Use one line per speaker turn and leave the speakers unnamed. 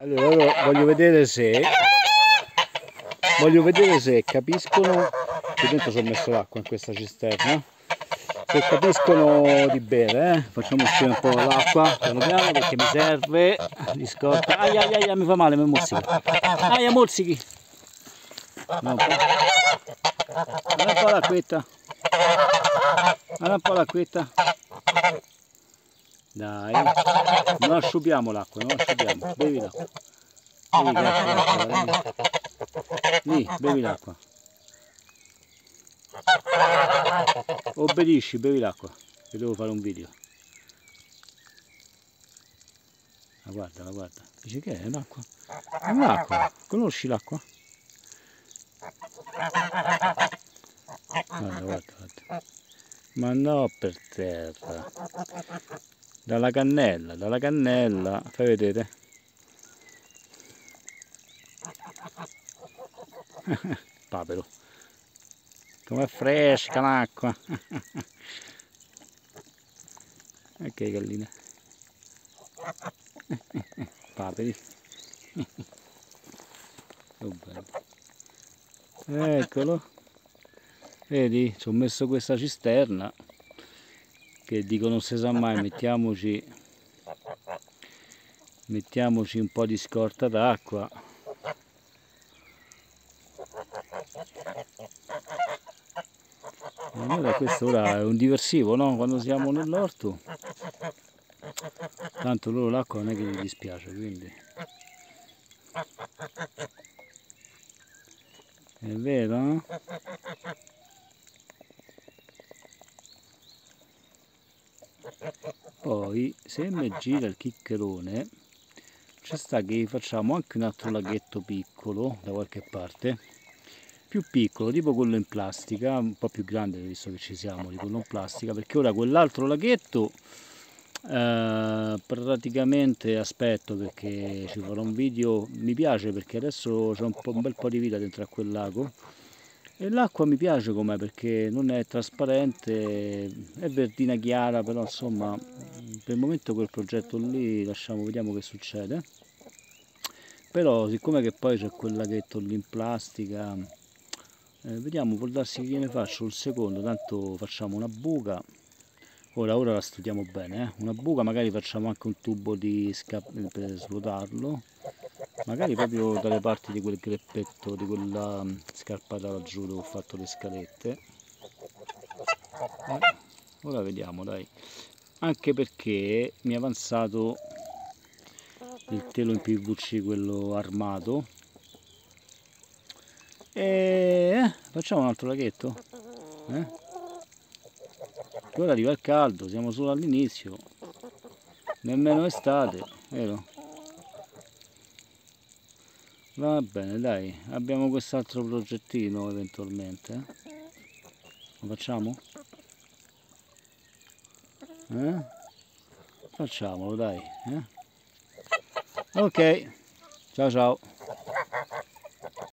Allora voglio vedere se capiscono, qui dentro ci ho messo l'acqua in questa cisterna, se capiscono di bere, facciamo uscire un po' l'acqua piano piano perché mi serve di scorta. Aia, mi fa male, mi morsica. Aia, morsichi. No, un po' l'acquetta. Guarda un po' l'acquetta. Dai, non asciughiamo l'acqua, non asciughiamo, bevi l'acqua. Bevi l'acqua, lì, bevi l'acqua. Obbedisci, bevi l'acqua, che devo fare un video. La guarda. Dice che è l'acqua? È l'acqua, conosci l'acqua? Guarda. Ma no, per terra. Dalla cannella, fai vedere. Papero. Com'è fresca l'acqua. Ok, gallina. Paperi. Oh, eccolo. Vedi, ci ho messo questa cisterna che dico non si sa mai, mettiamoci un po' di scorta d'acqua. Allora, questo ora è un diversivo, no? Quando siamo nell'orto, tanto loro l'acqua non è che gli dispiace, quindi è vero, no? Poi se mi gira il chiccherone ci sta che facciamo anche un altro laghetto piccolo da qualche parte, più piccolo, tipo quello in plastica, un po' più grande visto che ci siamo di quello in plastica, perché ora quell'altro laghetto praticamente aspetto perché ci farò un video. Mi piace perché adesso c'è un bel po' di vita dentro a quel lago e l'acqua mi piace com'è perché non è trasparente, è verdina chiara, però insomma per il momento quel progetto lì lasciamo, vediamo che succede. Però siccome che poi c'è quel laghetto lì in plastica, vediamo, può darsi che gliene faccio il secondo, tanto facciamo una buca. Ora la studiamo bene, una buca, magari facciamo anche un tubo per svuotarlo, magari proprio dalle parti di quel greppetto, di quella scarpata laggiù dove ho fatto le scalette. Ora vediamo, dai, anche perché mi è avanzato il telo in PVC, quello armato, e facciamo un altro laghetto, ora arriva il caldo, siamo solo all'inizio, nemmeno estate, vero? Va bene, dai, abbiamo quest'altro progettino eventualmente, lo facciamo? Facciamolo, dai, Ok, ciao.